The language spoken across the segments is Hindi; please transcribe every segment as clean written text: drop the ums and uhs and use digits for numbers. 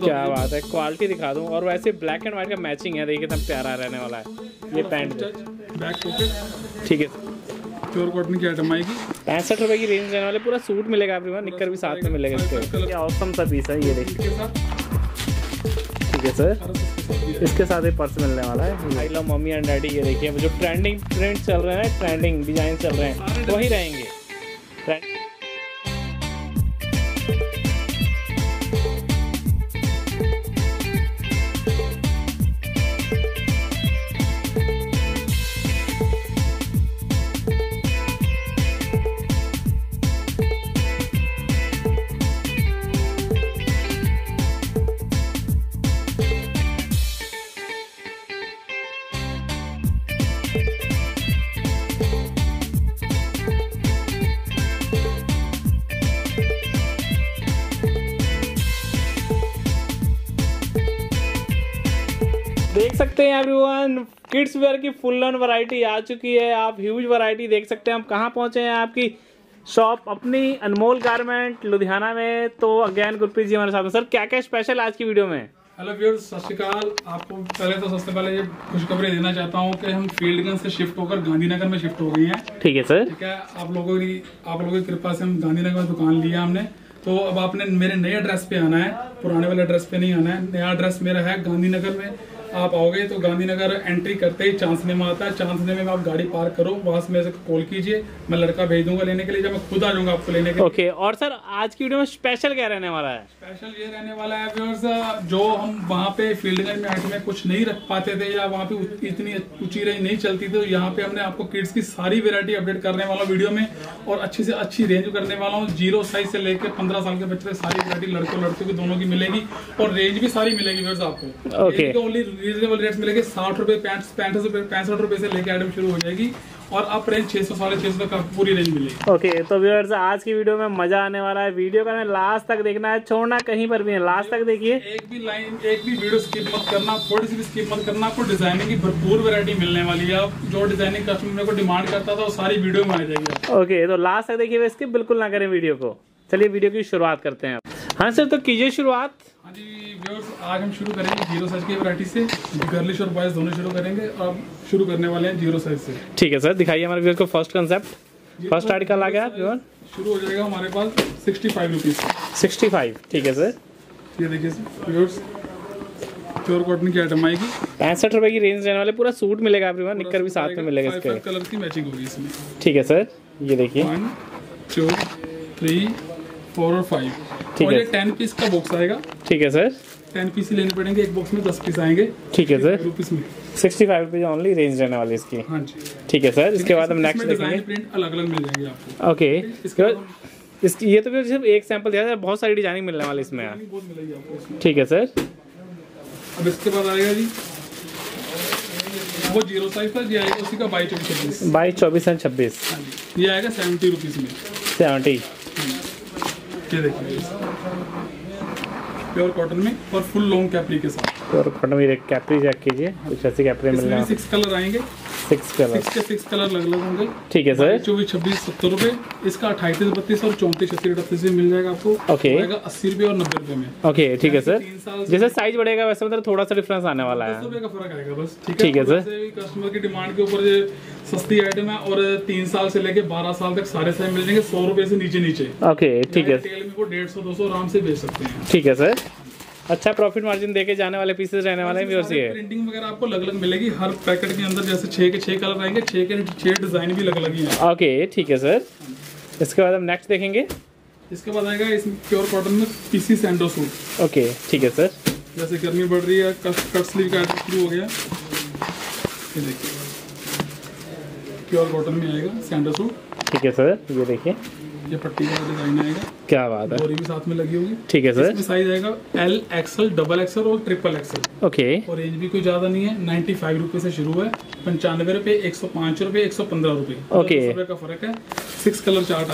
क्या बात है, क्वालिटी दिखा दूं। और वैसे ब्लैक एंड व्हाइट का मैचिंग है, देखिए एकदम प्यारा रहने वाला है ये पैंट। बैक पॉकेट, ठीक है, प्योर कॉटन की आइटम आएगी। 65 रुपए की रेंज रहने वाले, पूरा सूट मिलेगा एवरीवन, निक्कर भी साथ में मिलेगा इसके। ये ऑसम सा पीस है, ये देखिए। ठीक है सर, इसके साथ ही पर्स मिलने वाला है। I love mummy and daddy, ये देखिए जो ट्रेंडिंग प्रिंट चल रहे हैं, ट्रेंडिंग डिजाइन चल रहे हैं, वही रहेंगे। देख सकते हैं एवरीवन, किड्स वेयर की फुल ऑन वैरायटी आ चुकी है। आप ह्यूज वैरायटी देख सकते हैं। हम कहाँ पहुंचे हैं, आपकी शॉप अपनी अनमोल गारमेंट लुधियाना में। तो अज्ञान गुरप्रीत जी हमारे साथ हैं। सर क्या क्या स्पेशल आज की वीडियो में? हेलो व्यूअर्स, सत श्री अकाल। आपको पहले तो सबसे पहले ये खुशखबरी देना चाहता हूँ कि हम फील्डगंज से शिफ्ट होकर गांधीनगर में शिफ्ट हो गए हैं। ठीक है सर। ठीक है, आप लोगों की कृपा से हम गांधीनगर में दुकान लिया हमने। तो अब आपने मेरे नए एड्रेस पे आना है, पुराने वाले एड्रेस पे नहीं आना है। नया एड्रेस मेरा है गांधीनगर में। आप आओगे तो गांधीनगर एंट्री करते ही चांद सिनेमा आता है। चांद सिनेमा में आप गाड़ी पार्क करो, वहां से मेरे से कॉल कीजिए, मैं लड़का भेज दूंगा लेने के लिए, जब मैं खुद आ जाऊंगा आपको लेने के लिए। ओके, और सर आज की वीडियो में स्पेशल क्या रहने वाला है? स्पेशल ये रहने वाला है व्यूअर्स, जो हम वहाँ पे फील्डगंज में आइटम में कुछ नहीं रख पाते थे या वहाँ पे इतनी ऊंची रेंज नहीं चलती थी, तो यहाँ पे हमने आपको किड्स की सारी वेरायटी अपडेट करने वाला वीडियो में, और अच्छी से अच्छी रेंज करने वाला हूँ। 0 साइज से लेकर 15 साल के बच्चे तक सारी वेरायटी लड़कों लड़कियों की दोनों की मिलेगी, और रेंज भी सारी मिलेगी व्यूअर्स आपको। ओके, ओनली रीजनेबल रेट्स मिलेंगे। 60 रुपए 65 रुपए से लेकर आइटम शुरू हो जाएगी, और अब रेंज 600 650 तक पूरी रेंज मिलेगी। ओके, तो व्यूअर्स आज की वीडियो में मजा आने वाला है। वीडियो का लास्ट तक देखना है, छोड़ना कहीं पर भी है, लास्ट तक देखिए। एक भी वीडियो स्किप मत करना, थोड़ी सी भी स्किप मत करना। आपको डिजाइनिंग की भरपूर वैरायटी मिलने वाली है। जो डिजाइनिंग कस्टमर को डिमांड करता था वो सारी वीडियो में आ जाएगी। ओके, तो लास्ट तक देखिए, स्किप बिल्कुल ना करें वीडियो को। चलिए वीडियो की शुरुआत करते हैं। हाँ सर, तो कीजिए शुरुआत। हाँ जी व्यूअर्स, आज हम शुरू करेंगे 0 साइज की वैरायटी से। गर्लिश और बॉयज दोनों शुरू करेंगे। अब शुरू करने वाले हैं 0 साइज से। ठीक है सर, दिखाइए हमारे व्यूअर को फर्स्ट कंसेप्ट। फर्स्ट आर्टिकल आ गया व्यूअर, शुरू हो जाएगा हमारे पास 65 रुपीज। 65, ठीक है सर। ये देखिए व्यूअर्स, प्योर कॉटन की आइटम आएगी। 65 रुपए की रेंज रहने वाले, पूरा सूट मिलेगा एवरीवन, निक्कर भी साथ में मिलेगा इसके। कलर की मैचिंग होगी इसमें। ठीक है सर, ये देखिए 1 2 3 4 और 5। और ये 10 पीस का बॉक्स आएगा। ठीक है सर, 10 पीस ही लेने पड़ेंगे, एक बॉक्स में 10 पीस आएंगे। ठीक है सर, रुपीस में 65 रुपीज ओनली रेंज रहने वाली इसकी। हाँ जी, ठीक है सर। इसके बाद हम नेक्स्ट देखेंगे। प्रिंट अलग अलग मिल जाएंगे आपको। ओके, इसकी ये तो फिर सिर्फ एक सैंपल दिया था, बहुत सारी डिजाइनिंग मिलने वाली इसमें। बहुत मिलेगी आपको। ठीक है सर। अब इसके बाद आएगा जी वो 0 साइज का, ये आएगा उसी का 22 24 24 एंड 26। ये आएगा 70 रुपीज में। 70। ये देखिए प्योर कॉटन में और फुल लॉन्ग कैपरी के साथ। प्योर कॉटन में कैपरी चेक कीजिए, कुछ ऐसी कैपरी मिल रहा है। 6 कलर आएंगे। 6 कलर, 6 कलर अलग अलग होंगे। ठीक है सर। 24 26 70 रुपए। इसका 28 32 और 34 36 38 में मिल जाएगा आपको। ओके, 80 रुपए और 90 रुपए में। ओके, ठीक है सर। जैसे साइज बढ़ेगा वैसे मतलब थोड़ा सा डिफरेंस आने वाला है। 10 रुपए का फर्क आएगा बस। ठीक है सर। कस्टमर की डिमांड के ऊपर सस्ती आइटम है, और 3 साल से लेके 12 साल तक सारे साइज मिल जाएंगे 100 रुपए से नीचे। ओके, ठीक है। रिटेल में वो 150 200 आराम से बेच सकते हैं। ठीक है सर। अच्छा प्रॉफिट मार्जिन देके जाने वाले पीसेस रहने वाले हैं व्यूअर्स। ये प्रिंटिंग वगैरह आपको अलग अलग मिलेगी। हर पैकेट के अंदर जैसे 6 के 6 कलर आएंगे, 6 के 6 डिजाइन भी अलग अलग ही है। ओके, ठीक है सर। इसके बाद हम नेक्स्ट देखेंगे। इसके बाद आएगा इस प्योर कॉटन में पीसी सैंडो सूट। ओके, ठीक है सर। जैसे गर्मी बढ़ रही है, कट स्लीव का शुरू हो गया। ये देखिए प्योर कॉटन में आएगा सैंडो सूट। ठीक है सर, ये देखिए ये पट्टी का डिजाइन आएगा। क्या बात है, डोरी भी साथ में लगी होगी। ठीक है सर। इसमें साइज आएगा L XL डबल XL और ट्रिपल XL। ओके, और रेंज भी कोई ज्यादा नहीं है। 95 रुपए से शुरू है, 95 रुपए 105 रुपए 115 रुपए। ओके, 10 रुपए का फर्क है। 6 कलर चार्ट आएगा।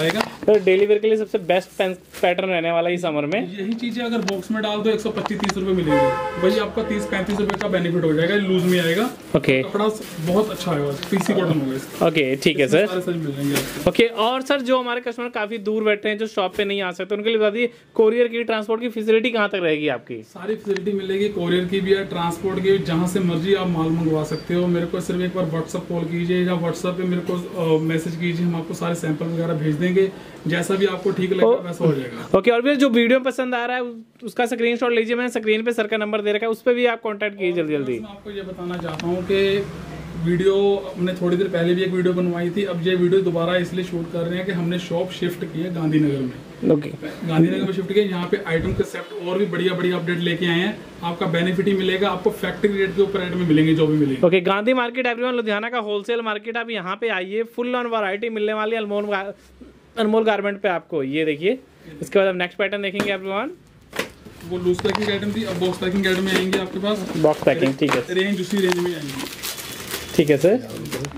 तो डेली वेयर के लिए सबसे बेस्ट पैटर्न रहने वाला है समर में। यही चीजें अगर बॉक्स में डाल दो 125-30 रुपए मिलेंगे, वही आपका 30-35 रुपए का बेनिफिट हो जाएगा, लूज में आएगा। ओके, कपड़ा बहुत अच्छा है, पीसी कॉटन होगा इसका। ओके ठीक है सर, सारे साइज मिल जाएंगे आपको। ओके। और सर जो हमारे कस्टमर काफी दूर बैठे हैं, जो शॉप पे नहीं आ सकते, उनके लिए बता दीजिए कोरियर की, ट्रांसपोर्ट की फैसिलिटी कहाँ तक रहेगी आपकी? सारी फैसिलिटी मिलेगी, कोरियर की भी है, ट्रांसपोर्ट की, जहाँ से मर्जी आप माल मंगवा सकते हो। मेरे को सिर्फ एक बार व्हाट्सअप कॉल कीजिए या व्हाट्सअप पे मेरे को मैसेज कीजिए, हम आपको सारे सैंपल वगैरह भेज देंगे, जैसा भी आपको ठीक लगेगा वैसा हो जाएगा। ओके, और भी जो वीडियो पसंद आ रहा है उसका स्क्रीनशॉट लीजिए, मैंने स्क्रीन पे सर का नंबर दे रखा है, उस पर भी आप कांटेक्ट कीजिए जल्दी जल्दी। मैं आपको ये बताना चाहता हूँ कि वीडियो हमने थोड़ी देर पहले भी एक वीडियो बनवाई थी, अब ये वीडियो दोबारा इसलिए शूट कर रहे हैं कि हमने शॉप शिफ्ट की है गांधीनगर में। ओके, गांधीनगर में शिफ्ट किया, यहाँ पे आइटम के सेट और भी बढ़िया बढ़िया अपडेट लेके आए हैं। आपका बेनिफिट ही मिलेगा, आपको फैक्ट्री रेट के ऊपर रेट में मिलेंगे जो भी मिलेंगे। Okay, Gandhi market everyone, Ludhiana का होलसेल मार्केट। आप यहाँ पे आइए, फुल ऑन वैरायटी मिलने वाली है अनमोल गारमेंट पे आपको। ये देखिए, इसके बाद हम नेक्स्ट पैटर्न देखेंगे एवरीवन। वो लूज पैकिंग आइटम थी, अब बॉक्स पैकिंग आइटम में आएंगे आपके पास। बॉक्स पैकिंग, ठीक है, रेंज उसी रेंज में आएंगी। ठीक है सर,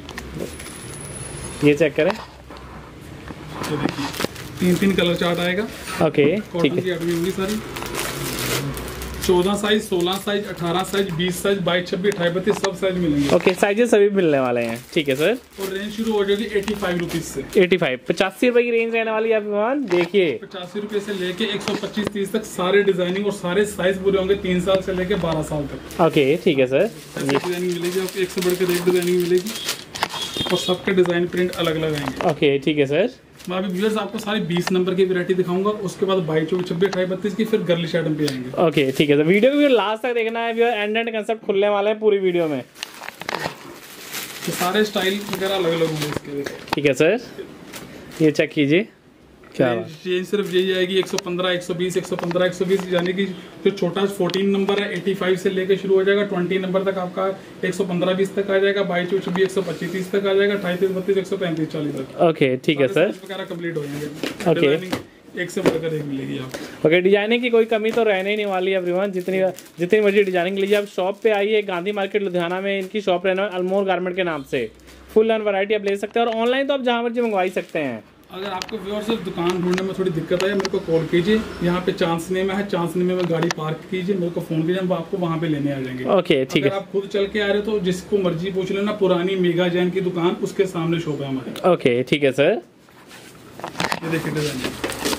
ये चेक करें। ये देखिए 3 कलर चार्ट आएगा। ओके ठीक कॉटन है, की आइटम होंगी सारी, 14 साइज, 16 साइज, 18 साइज, 20 साइज, 22, 26, 28, 32 सब साइज मिलेंगे। ओके, साइजेस सभी मिलने वाले हैं। ठीक है सर, और रेंज शुरू हो जाएगी 85 रुपीज से। 85 85 रुपए की रेंज रहने वाली है एवरीवन। देखिए 85 रुपए से लेके 125-30 तक सारे डिजाइनिंग और सारे साइज पूरे होंगे, 3 साल से लेके 12 साल तक। ओके ठीक है सर, डिजाइनिंग मिलेगी आपको, एक से बढ़कर एक डिजाइनिंग मिलेगी और सबके डिजाइन प्रिंट अलग अलग आएंगे। ओके ठीक है सर। मैं अभी व्यूअर्स आपको सारी 20 नंबर की वैरायटी दिखाऊंगा, उसके बाद 22, 24, 26, 28, 32 की फिर गर्लिश आइटम पे आएंगे। ओके ठीक है सर, वीडियो को लास्ट तक देखना है, एंड कंसेप्ट खुलने वाले हैं पूरी वीडियो में। तो सारे स्टाइल वगैरह अलग अलग होंगे इसके। ठीक है सर, ये चेक कीजिए, क्या रेंज सिर्फ यही आएगी 115, 120, 115, 120, यानी कि जो छोटा 14 नंबर है 85 से लेके शुरू हो जाएगा, 20 नंबर तक आपका 115-20 तक आ जाएगा, 22, 24, 125-30 तक आ जाएगा, 28, 32, 135, 40 तक। ओके ठीक है सर, वगैरह कंप्लीट हो जाएंगे। ओके, डिजाइनिंग एक से बढ़कर एक मिलेगी आपको। ओके, डिजाइनिंग की कोई कमी तो रहने ही नहीं वाली है एवरीवन। जितनी मर्जी डिजाइनिंग लीजिए। आप शॉप पे आइए, गांधी मार्केट लुधियाना में इनकी शॉप रहने वाली, अनमोल गारमेंट के नाम से। फुल ऑन वैरायटी आप ले सकते हैं, और ऑनलाइन तो आप जहाँ मर्जी मंगवा ही सकते हैं। अगर आपको व्यूअर्स दुकान ढूंढने में थोड़ी दिक्कत है, मेरे को कॉल कीजिए। यहाँ पे चांसनी में है, चांसनी में गाड़ी पार्क कीजिए, मेरे को फोन कीजिए, हम आपको वहाँ पे लेने आ जाएंगे। ओके ठीक है, अगर आप खुद चल के आ रहे हो तो जिसको मर्जी पूछ लेना, पुरानी मेगा जैन की दुकान उसके सामने शॉप है हमारे। ओके ठीक है सर, ये देखिए डिजाइन,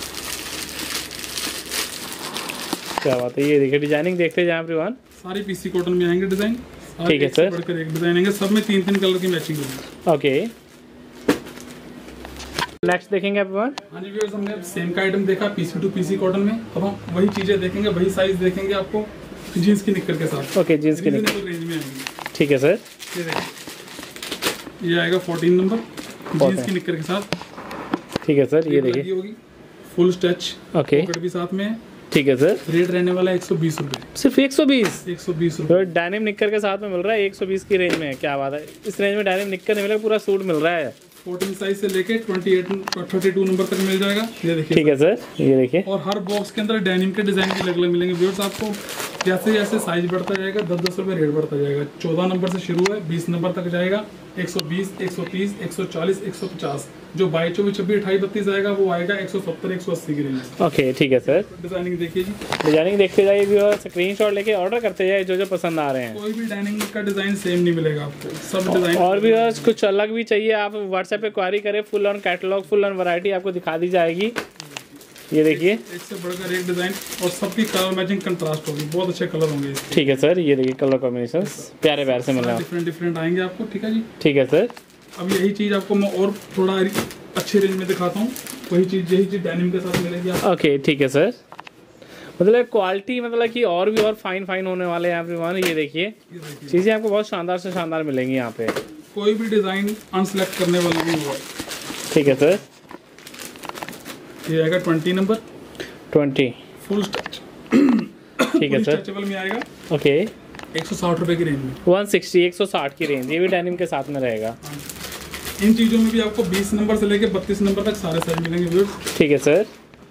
क्या बात है, ये देखिए डिजाइनिंग देखते जाए एवरीवन। सारी पीसी कॉटन में आएंगे डिजाइन। ठीक है सर, बढ़कर एक डिजाइन आएंगे, सब में 3-3 कलर की मैचिंग होगी। ओके, नेक्स्ट देखेंगे एवरीवन। हाँ जी व्यूअर्स, हमने सेम का आइटम देखा पीसी टू पीसी कॉटन में, अब हम वही चीजें देखेंगे, वही साइज देखेंगे आपको जीन्स की निक्कर के साथ। ओके, जीन्स की निक्कर रेंज में आएंगे। ठीक है सर, ये देखिए, ये आएगा 14 नंबर जीन्स की निक्कर के साथ। ठीक है सर, ये देखिए होगी फुल स्टच, ओके, पॉकेट भी साथ में है। ठीक है सर, रेट रहने वाला है 120 रुपए, सिर्फ 120। 120 तो डायनेम निक्कर के साथ में मिल रहा है 120 की रेंज में। क्या बात है, इस रेंज में डायनेम निक्कर नहीं मिलेगा, पूरा सूट मिल रहा है। 14 साइज से लेके 32 नंबर तक मिल जाएगा। ये देखिए, ठीक है सर, ये देखिए, और हर बॉक्स के अंदर डेनिम के डिजाइन भी अलग अलग मिलेंगे व्यूअर्स आपको। जैसे जैसे साइज बढ़ता जाएगा 10-10 रुपए रेट बढ़ता जाएगा। 14 नंबर से शुरू है, 20 नंबर तक जाएगा 120, 130, 140, 150। जो 22, 24, 26, 28, 32 आएगा वो आएगा 170, 180 की रेंज। ओके ठीक है सर, डिजाइनिंग देखिए जी, डिजाइनिंग देखते जाइए व्यूअर, स्क्रीनशॉट लेके ऑर्डर करते जाइए जो जो पसंद आ रहे हैं। कोई भी डाइनिंग का डिजाइन सेम नहीं मिलेगा आपको, सब डिजाइन। और भी कुछ अलग भी चाहिए आप व्हाट्सएप पे क्वारी करें, full on catalogue, full on variety आपको दिखा दी जाएगी। ये देखिए, एक से बढ़कर एक डिजाइन, और सबकी कलर मैचिंग कंट्रास्ट होगी, बहुत अच्छे कलर होंगे। ठीक है सर, ये देखिए कलर कॉम्बिनेशन प्यारे प्यारे से मिल रहा है, डिफरेंट आएंगे आपको। ठीक है जी, ठीक है सर। अब यही चीज आपको मैं और थोड़ा अच्छे रेंज में दिखाता हूँ, वही चीज यही चीज डेनिम के साथ मिलेगी आपको। ओके ठीक है सर, मतलब क्वालिटी मतलब कि और भी और फाइन होने वाले हैं एवरीवन। ये देखिए चीजें आपको बहुत शानदार से शानदार मिलेंगी यहाँ पे, कोई भी डिजाइन अनसेलेक्ट करने वाला नहीं हुआ। ठीक है सर, ये आएगा 20 नंबर, 20 फुल स्टच। ठीक है सर, स्ट्रेचेबल में आएगा। ओके, 160 रुपए की रेंज में, 160, 160 की रेंज, ये भी डेनिम के साथ में रहेगा। इन चीजों में भी आपको 20 नंबर से लेके 32 नंबर तक सारे साइज मिलेंगे व्यूअर्स। ठीक है सर,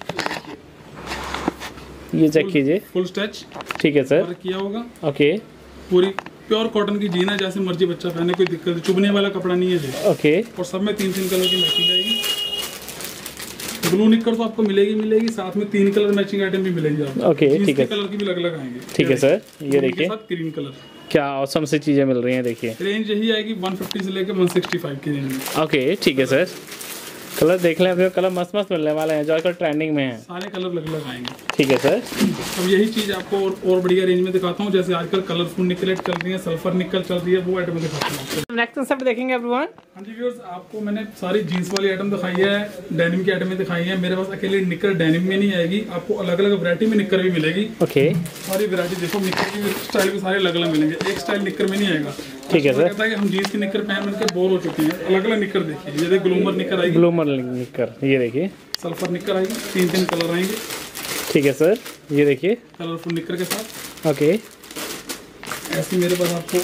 ये चेक कीजिए, फुल स्टच। ठीक है सर, किया होगा। ओके, पूरी प्योर कॉटन की जीन है, जैसे मर्जी बच्चा पहने, कोई दिक्कत, चुभने वाला कपड़ा नहीं है जी। ओके, और सब में 3-3 कलर की मैचिंग आएगी। ब्लू निकर तो आपको मिलेगी, साथ में 3 कलर मैचिंग आइटम भी मिलेगी आपको। ओके ठीक है, कलर की भी अलग अलग आएंगे। ठीक है सर, ये देखिए ग्रीन कलर, क्या औसम से चीजें मिल रही हैं। देखिए रेंज यही आएगी 150 से लेकर 165 की रेंज में। ओके ठीक है सर, कलर देख लें, अभी कलर मस्त मस्त मिलने वाले हैं जो आजकल ट्रेंडिंग में है। सारे कलर अलग अलग आएंगे। ठीक है सर, अब यही चीज आपको और बढ़िया रेंज में दिखाता हूँ। जैसे आजकल कलरफुल निकलेट चल रही है, सल्फर निकल चल रही है, वो आइटम दिखाता हूँ। नेक्स्ट कंसेप्ट देखेंगे एवरीवन। हाँ जी व्यूअर्स, आपको मैंने सारी जीन्स वाली आइटम दिखाई है, डेनिम की आइटम दिखाई है। मेरे पास अकेले निकर डेनिम में नहीं आएगी, आपको अलग अलग वैरायटी में निकर भी मिलेगी। ओके, सारी वैरायटी देखो, निकर की स्टाइल भी सारे अलग अलग मिलेंगे, एक स्टाइल निकर में नहीं आएगा। ठीक है सर, कहता है कि हम जीन्स की निकर पहन के बोर हो चुके हैं, अलग अलग निकर देखिए। ये देखिए ग्लूमर निकर आएगी, ग्लूमर निकर, ये देखिए सल्फर निकर आएगी, 3 कलर आएंगे। ठीक है सर, ये देखिए कलरफुल निकर के साथ। ओके, ऐसे मेरे पास आपको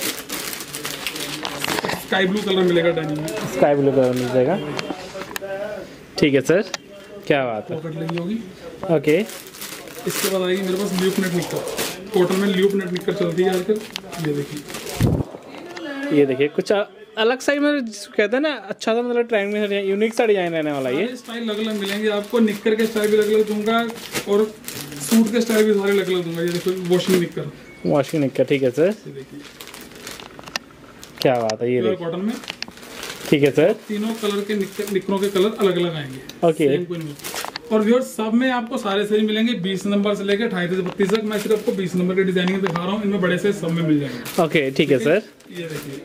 स्काई ब्लू कलर मिलेगा डेनिम में, स्काई ब्लू कलर मिल जाएगा। ठीक है सर, क्या बात है, पॉकेट लगी होगी। ओके, इसके बाद आएगी मेरे पास ल्यूप नेट निकर, कॉटन में ल्यूप नेट निकर चलती है आजकल। ये देखिए, ये देखिए कुछ अलग सा ही, मतलब कहते हैं ना, अच्छा सा मतलब ट्रेंड में यूनिक सा डिजाइन रहने वाला ये। स्टाइल अलग अलग मिलेंगे आपको, निकर के स्टाइल भी अलग अलग दूंगा और सूट के स्टाइल भी सारे अलग अलग दूंगा। ये देखो वॉशिंग निकर, वॉशिंग निकर। ठीक है सर, ये देखिए क्या बात है, ये देखिए कॉटन में। ठीक है सर, तीनों कलर के निकरों के कलर अलग अलग आएंगे। ओके, और व्यूअर्स सब में आपको सारे साइज मिलेंगे, 20 नंबर से लेकर 28 से 32 तक। मैं सिर्फ आपको 20 नंबर के डिजाइनिंग दिखा रहा हूँ, इनमें बड़े साइज सब में मिल जाएंगे। ओके ठीक है सर, ये देखिए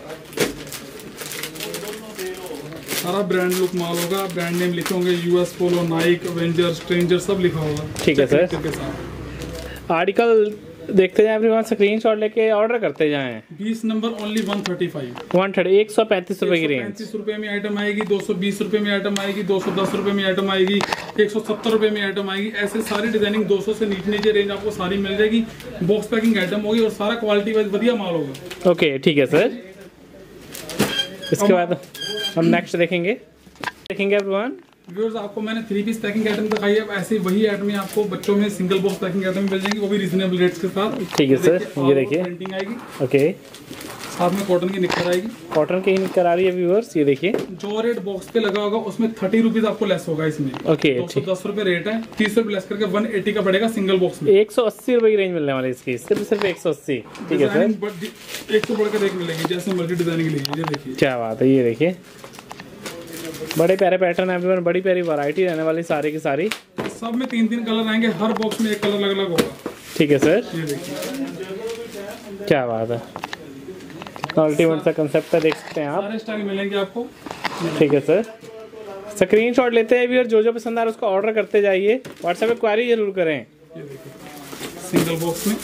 सारा ब्रांड लुक माल होगा, ब्रांड नेम लिखे होंगे, US polo, Nike, Avenger, stranger सब लिखा होगा। ठीक है सर, के साथ आर्टिकल देखते जाएं एवरीवन, स्क्रीनशॉट लेके ऑर्डर करते जाएं। 20 नंबर ओनली 135, 135 रुपए की रेंज। 135 रुपए में आइटम आएगी, 220 रुपए में आइटम आएगी, 210 रुपए में आइटम आएगी, 170 रुपए में आइटम आएगी। ऐसे सारी डिजाइनिंग 200 से नीचे रेंज आपको सारी मिल जाएगी। बॉक्स पैकिंग आइटम होगी और सारा क्वालिटी वाइज बढ़िया माल होगा। ओके ठीक है सर, इसके बाद हम नेक्स्ट देखेंगे एवरीवन। व्यूअर्स आपको मैंने 3 पीस पैकिंग आइटम दिखाई है, ऐसे वही आइटम ही आपको बच्चों में सिंगल बॉक्स पैकिंग आइटम मिल जाएंगी, वो भी रीजनेबल रेट्स के साथ। ठीक है सर, ये देखिए प्रिंटिंग आएगी, ओके, साथ में कॉटन की निकर आएगी, कॉटन की ही निकर आ रही है व्यूअर्स। ये देखिए जो रेट बॉक्स पे लगा होगा उसमें 30 रुपीज आपको लेस होगा इसमें। ओके, 210 रुपए रेट है, 30 रुपए लेस करके 180 का पड़ेगा सिंगल बॉक्स में। 180 रुपए की रेंज मिलने वाली है इसकी, सिर्फ 180। ठीक है सर, एक से बढ़कर एक मिलेंगे, जैसे मर्जी डिजाइनिंग लीजिए। ये देखिए क्या बात है, ये देखिए बड़े प्यारे पैटर्न है एवरीवन, बड़ी प्यारी वैरायटी रहने वाली सारी की सारी। सब में 3 कलर आएंगे, हर बॉक्स में एक कलर अलग अलग होगा। ठीक है सर, ये देखिए क्या बात है, अल्टीमेट सा कंसेप्ट है, देख सकते हैं आप, सारे स्टाइल मिलेंगे आपको। ठीक है सर, स्क्रीनशॉट लेते हैं भी और जो पसंद आ रहा है उसको ऑर्डर करते जाइए, व्हाट्सएप पे क्वारी जरूर करें। ये देखिए सिंगल बॉक्स में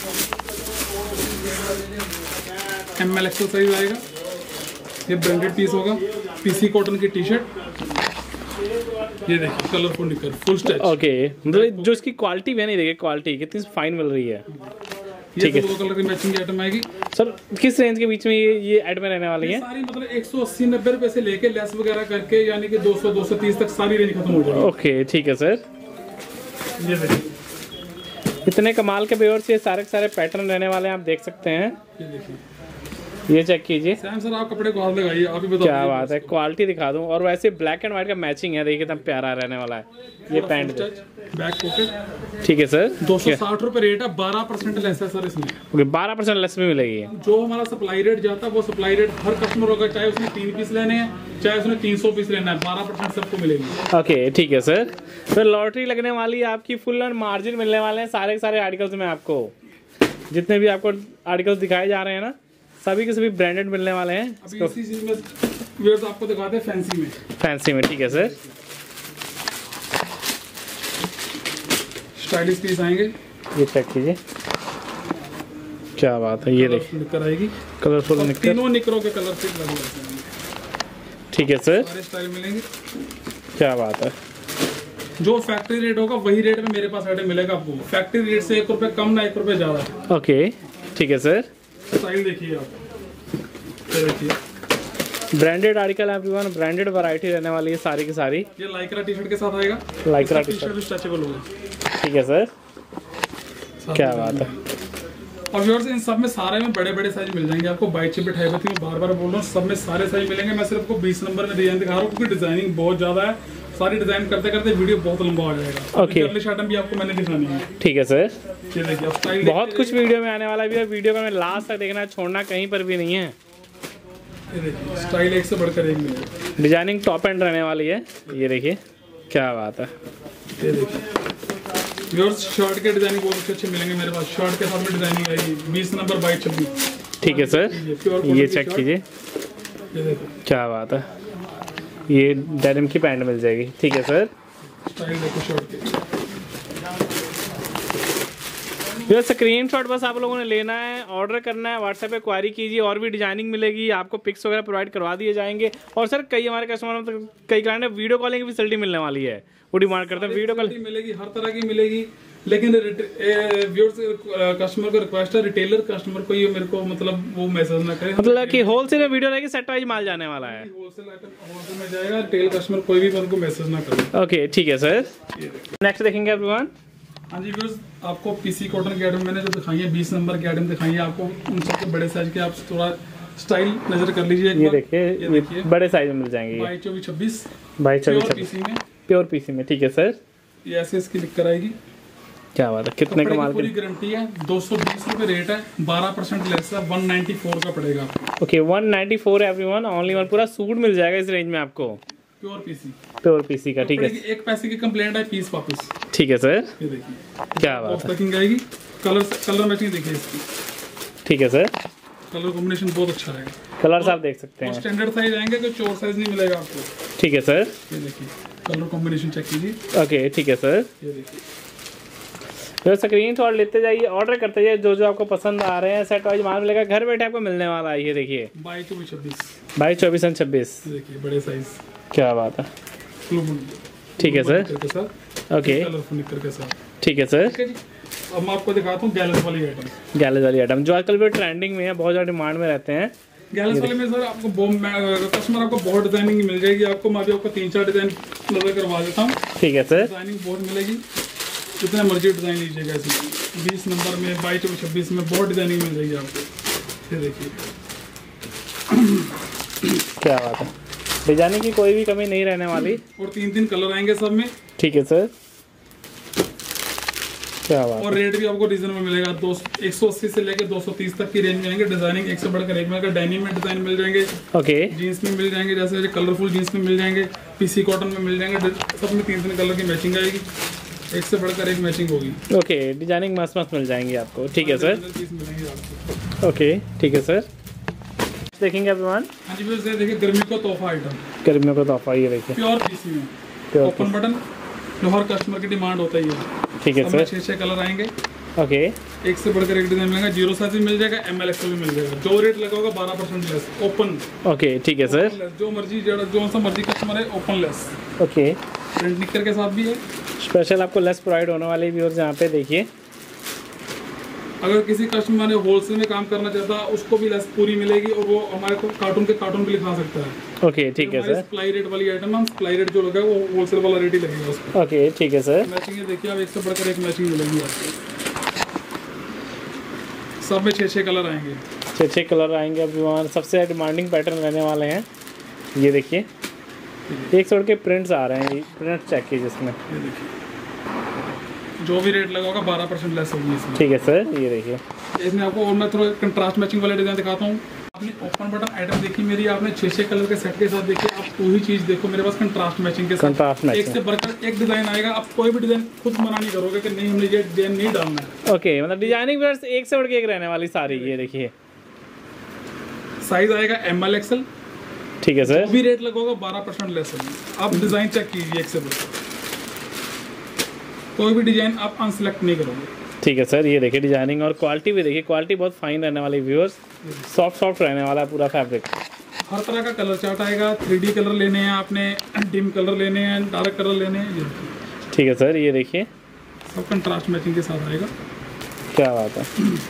ML एक्सेल साइज आएगा, ये ब्रांडेड पीस होगा, पीसी कॉटन की टी शर्ट। ये देखिए कलरफुल निकर, फुल स्टैच। ओके, मतलब जो इसकी क्वालिटी भी है, नहीं देखिए क्वालिटी कितनी फाइन मिल रही है। ठीक है, 2 कलर की मैचिंग की आइटम आएगी। सर किस रेंज के बीच में ये ऐड में रहने वाली है? सारी मतलब 180-90 रुपए से लेके लेस वगैरह करके, यानी कि 200-230 तक सारी रेंज खत्म हो जाएगी। ओके ठीक है सर, ये देखिए इतने कमाल के व्यूअर्स, ये सारे के सारे पैटर्न रहने वाले हैं, आप देख सकते हैं। ये देखिए, ये चेक कीजिए सैम सर, आप कपड़े को हाथ लगाइए, आप ही बताओ क्या बात है, क्वालिटी दिखा दूं। और वैसे ब्लैक एंड व्हाइट का मैचिंग है, देखिए कितना प्यारा रहने वाला है ये पैंट। Back pocket. ठीक है सर, 260 रुपए रेट है, 12% लेस है सर इसमें। ओके, 12% लेस में मिलेगी। जो हमारा सप्लाई रेट जाता है वो सप्लाई रेट हर कस्टमर होगा, चाहे उसने 3 पीस लेने हैं, चाहे उसने 300 पीस लेना है, 12% सबको मिलेगी। ओके ठीक है सर, तो लॉटरी लगने वाली है आपकी, फुल ऑन मार्जिन मिलने वाले हैं सारे के सारे आर्टिकल्स में आपको। जितने भी आपको आर्टिकल्स दिखाए जा रहे हैं ना, सभी के सभी ब्रांडेड मिलने वाले हैं। अभी इसी चीज में व्यूअर्स आपको दिखाते हैं फैंसी में। फैंसी में, ठीक है सर, स्टाइलिश पीस आएंगे। ये चेक कीजिए क्या बात है, ये देखिए निकर आएगी, कलरफुल निकर, तीनों निकरों के कलर फिट लगे हैं। ठीक है सर, सारे स्टाइल मिलेंगे। क्या बात है, जो फैक्ट्री रेट होगा वही रेट में मेरे पास आइटम मिलेगा आपको, फैक्ट्री रेट से 1 रुपए कम ना 1 रुपए ज्यादा। ओके ठीक है सर, स्टाइल देखिए आप, देखिए branded article everyone, branded variety रहने वाली है सारी की सारी। ये लाइक्रा टी शर्ट के साथ आएगा, लाइक्रा टी शर्ट स्ट्रेचेबल होगा। ठीक है सर, क्या बात है। और व्यूअर्स इन सब में सारे में बड़े बड़े साइज मिल जाएंगे आपको। 22 से 28 मैं बार बार बोल रहा हूँ, सब में सारे साइज मिलेंगे। मैं सिर्फ आपको 20 नंबर में डिजाइन दिखा रहा हूँ क्योंकि डिजाइनिंग बहुत ज्यादा है, सारी डिजाइन करते करते वीडियो बहुत लंबा हो जाएगा। ओके। गर्लिश आइटम भी आपको मैंने दिखानी है। ठीक है सर, ये देखिए, आप स्टाइल बहुत कुछ वीडियो में आने वाला भी है, वीडियो को हमें लास्ट तक देखना है, छोड़ना कहीं पर भी नहीं है। ये देखिए, स्टाइल एक से बढ़कर एक मिलेगा। डिजाइनिंग टॉप एंड रहने वाली है, ये देखिए क्या बात है। ये देखिए व्यूअर्स, शर्ट के डिजाइनिंग बहुत अच्छे अच्छे मिलेंगे मेरे पास। शर्ट के साथ में डिजाइनिंग आएगी 20 नंबर 22-26। ठीक है सर, ये चेक कीजिए, ये देखो क्या बात है। ये डेनिम की पैंट मिल जाएगी। ठीक है सर, स्टाइल देखो शर्ट के। ये स्क्रीनशॉट बस आप लोगों ने लेना है, ऑर्डर करना है, व्हाट्सएप पे क्वारी कीजिए, और भी डिजाइनिंग मिलेगी आपको, पिक्स वगैरह प्रोवाइड करवा दिए जाएंगे। और सर कई हमारे कस्टमर मतलब कई क्लाइंट है वीडियो कॉलिंग की फैसिलिटी मिलने वाली है, वो डिमांड करते हैं वीडियो कॉल मिलेगी, हर तरह की मिलेगी। लेकिन व्यूअर्स कस्टमर को रिक्वेस्ट है, रिटेलर कस्टमर को ये मेरे को मतलब वो मैसेज ना करे, मतलब कि होलसेल में वीडियो रहेगी, सेट वाइज माल जाने वाला है। होलसेल आइटम होलसेल में जाएगा, रिटेल कस्टमर कोई भी उनको मैसेज ना करे। ओके ठीक है सर, नेक्स्ट देखेंगे एवरीवन। हाँ जी व्यूअर्स, आपको पीसी कॉटन की आइटम मैंने जो दिखाई है 20 नंबर की आइटम दिखाई है आपको, उन सबके बड़े साइज के, आप थोड़ा स्टाइल नजर कर लीजिए। ये देखिए बड़े साइज में मिल जाएंगे, 22-24-26 22-24 प्योर पीसी में। ठीक है सर, ये ऐसे इसकी लिख कर आएगी। क्या बात है, कितने का माल? पूरी गारंटी है, 220 रुपए रेट है, 12% लेस है, 194 का पड़ेगा आपको। ओके 194 एवरीवन, ओनली वन, पूरा सूट मिल जाएगा इस रेंज में आपको, प्योर पीसी, प्योर पीसी का। ठीक है, एक पैसे की कंप्लेंट है, पीस वापस। ठीक है सर, ये देखिए क्या बात है। पैकिंग आएगी, कलर मैचिंग देखिए इसकी। ठीक है सर, कलर कॉम्बिनेशन बहुत अच्छा है, कलर्स आप देख सकते हैं। स्टैंडर्ड साइज आएंगे, कोई चोर साइज नहीं मिलेगा आपको। ठीक है सर, ये देखिए कलर कॉम्बिनेशन चेक कीजिए। ओके ठीक है सर, ये देखिए तो स्क्रीनशॉट लेते जाइए, ऑर्डर करते जाइए, जो जो आपको पसंद आ रहे हैं सेट वाइज माल मिलेगा, घर बैठे आपको मिलने वाला है। ये देखिए 22-24-26, 22-24-26, देखिए बड़े साइज, क्या बात है। ठीक है सर, ओके कलरफुल निकर के साथ। ठीक है सर। ठीक है जी, अब मैं आपको दिखाता हूँ गैलस वाली आइटम। गैलेज वाली आइटम जो आजकल भी ट्रेंडिंग में है, बहुत ज़्यादा डिमांड में रहते हैं। गैलस वाले में सर आपको कस्टमर आपको बहुत डिजाइनिंग मिल जाएगी आपको। मैं अभी आपको 3-4 डिजाइन नजर करवा देता हूँ। ठीक है सर, डिजाइनिंग बहुत मिलेगी, जितने मर्जी डिजाइन लीजिएगा। ऐसे 20 नंबर में 22-26 में बहुत डिजाइनिंग मिल जाएगी आपको। ये देखिए क्या बात है, डिजाइनिंग की कोई भी कमी नहीं रहने वाली। और 3 कलर आएंगे सब में। ठीक है सर, क्या बात और रेट भी आपको रीजनेबल मिलेगा। 180 से लेकर 230 तक की रेंज में आएंगे। डिजाइनिंग एक से बढ़कर एक मिलेगा। डेनिम में डिजाइन मिल जाएंगे, ओके जीन्स में मिल जाएंगे, जैसे कलरफुल जीन्स में मिल जाएंगे, पीसी कॉटन में मिल जाएंगे। सब में 3 कलर की मैचिंग आएगी, एक से बढ़कर एक मैचिंग होगी। ओके, डिजाइनिंग मस्त मस्त मिल जाएंगी आपको। ठीक है सर, पीस मिलेंगे आपको। ओके ठीक है सर, देखेंगे एवरीवन। हाँ जी भैया, देखिए गर्मी का तोहफा आइटम, गर्मियों का तोहफा, ये देखिए प्योर पीसी में, प्योर ओपन बटन, जो हर कस्टमर की डिमांड होता ही है। ठीक है सर, 6 कलर आएंगे, ओके एक से बढ़कर एक डिजाइन मिलेगा। 0 साइज भी मिल जाएगा, ML XL भी मिल जाएगा। जो रेट लगा होगा 12% लेस, ओपन। ओके ठीक है सर, जो मर्जी जो सा मर्जी कस्टमर है, ओपन लेस। ओके प्रिंट निकर के साथ भी है। स्पेशल आपको लेस प्रोवाइड होने वाली व्यूअर्स यहाँ पे देखिए। अगर किसी कस्टमर ने होलसेल में काम करना चाहता है, उसको भी लेस पूरी मिलेगी, और वो हमारे को कार्टून के कार्टून भी लिखा सकता है। ओके ठीक है सर, सप्लाई रेट वाली आइटम, हम सप्लाई रेट जो लगा है वो होलसेल वाला रेट ही लगेगा उसको। ओके ठीक है सर, मैचिंग देखिए आप, एक से बढ़कर एक मैचिंग मिलेगी आपको। सब में 6 कलर आएंगे, 6 कलर आएंगे अब। सबसे डिमांडिंग पैटर्न रहने वाले हैं। ये देखिए एक सौ के प्रिंट्स आ रहे हैं, ये प्रिंट चेक कीजिए इसमें। ये देखिए जो भी रेट लगा होगा 12% लेस होगी इसमें। ठीक है सर, ये देखिए इसमें आपको, और मैं थोड़ा कंट्रास्ट मैचिंग वाले डिजाइन दिखाता हूँ। आपने ओपन बटन आइटम देखी मेरी, आपने 6 कलर के सेट के साथ देखिए। आप वही चीज देखो मेरे पास कंट्रास्ट मैचिंग के साथ। कंट्रास्ट एक मैचिंग, से बढ़कर एक डिजाइन आएगा। आप कोई भी डिजाइन खुद मना नहीं करोगे कि नहीं हमने ये डिजाइन नहीं डालना है। ओके मतलब डिजाइनिंग व्यूअर्स एक से बढ़ के एक रहने वाली सारी। ये देखिए साइज आएगा ML XL। ठीक है सर, जो भी रेट लगा होगा 12% लेस होगी। आप डिजाइन चेक कीजिए, एक से बढ़कर कोई भी डिजाइन आप अनसेलेक्ट नहीं करोगे। ठीक है सर, ये देखिए डिजाइनिंग और क्वालिटी भी देखिए। क्वालिटी बहुत फाइन रहने वाली व्यूअर्स, सॉफ्ट रहने वाला है पूरा फैब्रिक। हर तरह का कलर चार्ट आएगा। 3D कलर लेने हैं आपने, डिम कलर लेने हैं, डार्क कलर लेने हैं, ये देखिए। ठीक है सर, ये देखिए सब कंट्रास्ट मैचिंग के साथ आएगा। क्या बात है।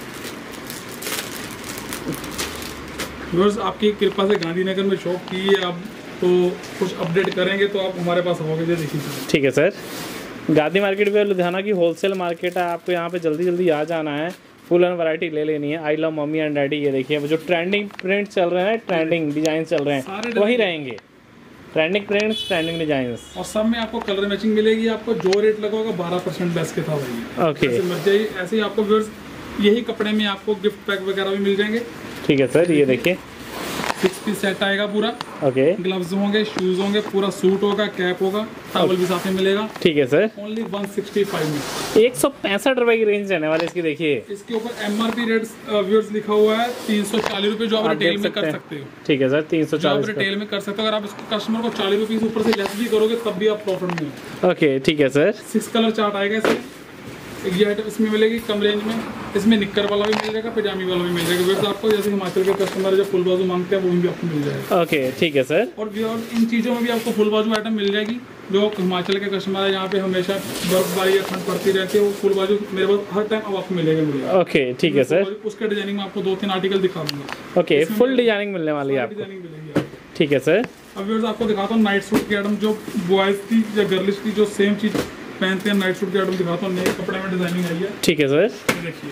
व्यूअर्स, आपकी कृपा से गांधीनगर में शॉप की है, आप तो कुछ अपडेट करेंगे तो आप हमारे पास आओगे। ये देखिए सर, ठीक है सर, गांधी मार्केट पे लुधियाना की होलसेल मार्केट है। आपको यहाँ पे जल्दी जल्दी आ जाना है, फुल एंड वैरायटी ले लेनी है। I love mummy and daddy, ये देखिए जो ट्रेंडिंग प्रिंट चल रहे हैं, ट्रेंडिंग डिजाइन चल रहे हैं, वही रहेंगे। ट्रेंडिंग प्रिंट्स, ट्रेंडिंग डिजाइन, और सब में आपको कलर मैचिंग मिलेगी। आपको जो रेट लगा होगा 12% लेस के था भाई। ओके, ऐसे ही आपको व्यूअर्स यही कपड़े में आपको गिफ्ट पैक वगैरह भी मिल जाएंगे। ठीक है सर, ये देखिए 6 पीस सेट आएगा पूरा। ओके, ग्लव्स होंगे, शूज होंगे, पूरा सूट होगा, कैप होगा, टॉवल भी साथ में मिलेगा। ठीक है सर, ओनली 165 में 165 रुपए की रेंज रहने वाले इसकी। देखिए इसके ऊपर MRP रेट व्यूअर्स लिखा हुआ है 340 रुपए, जो आप रिटेल में कर सकते हो। ठीक है सर, जो 340 आप रिटेल में कर सकते हो। अगर आप इसको कस्टमर को 40 रुपीज ऊपर से लेस भी करोगे तब भी आप प्रॉफिट में हो। ओके, ठीक है सर। 6 कलर चार्ट आएगा इसमें। एक ये आइटम इसमें मिलेगी कम रेंज में। इसमें निक्कर वाला भी मिल जाएगा, पजामी वाला भी मिल जाएगा। वैसे आपको जैसे हिमाचल के कस्टमर जो फुल बाजू मांगते हैं वो भी आपको मिल जाएगा। ओके, ठीक है सर। और इन चीज़ों में भी आपको फुल बाजू आइटम मिल जाएगी। जो हिमाचल के कस्टमर है यहाँ पे हमेशा बर्फबारी या ठंड पड़ती रहती है, वो फुल बाजू मेरे पास हर टाइम अब आपको मिलेगा। ओके, ठीक है सर। उसके डिजाइनिंग में आपको 2-3 आर्टिकल दिखा दूंगा। ओके, फुल डिजाइनिंग मिलने वाली है आपको। डिजाइनिंग मिलेगी। ठीक है सर। अब व्यूअर्स आपको दिखाता हूँ नाइट सूट की आइटम, जो बॉयज की या गर्लिश की जो सेम चीज़ पहनते हैं। नाइट सूट की आइटम दिखाता हूँ, नए कपड़े में डिजाइनिंग आई है। ठीक है सर, ये देखिए,